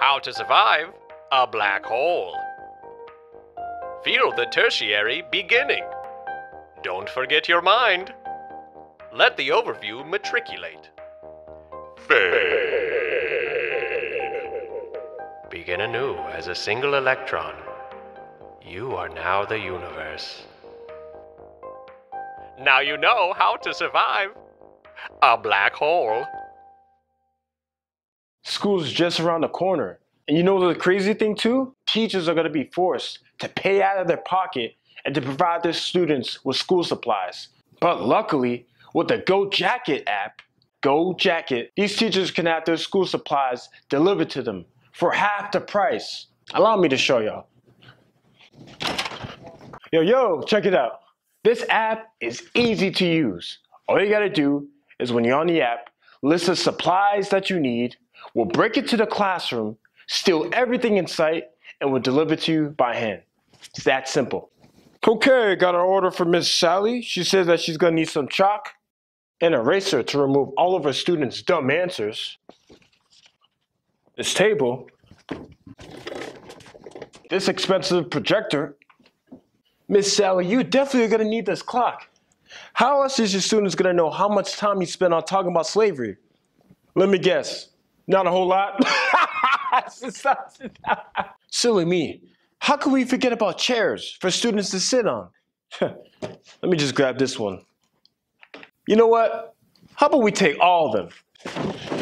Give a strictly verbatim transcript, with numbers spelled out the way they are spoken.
How to survive a black hole. Feel the tertiary beginning. Don't forget your mind. Let the overview matriculate. Fade. Begin anew as a single electron. You are now the universe. Now you know how to survive a black hole. School's just around the corner. And you know the crazy thing too? Teachers are going to be forced to pay out of their pocket and to provide their students with school supplies. But luckily, with the Go Jacket app, Go Jacket, these teachers can have their school supplies delivered to them for half the price. Allow me to show y'all. Yo, yo, check it out. This app is easy to use. All you gotta do is when you're on the app, list the supplies that you need, we'll break it to the classroom, steal everything in sight, and we'll deliver it to you by hand. It's that simple. Okay, got an order from Miss Sally. She says that she's gonna need some chalk, an eraser to remove all of her students' dumb answers, this table, this expensive projector. Miss Sally, you definitely gonna need this clock. How else is your students gonna know how much time you spend on talking about slavery? Let me guess, not a whole lot? Silly me. How can we forget about chairs for students to sit on? Let me just grab this one. You know what? How about we take all of them?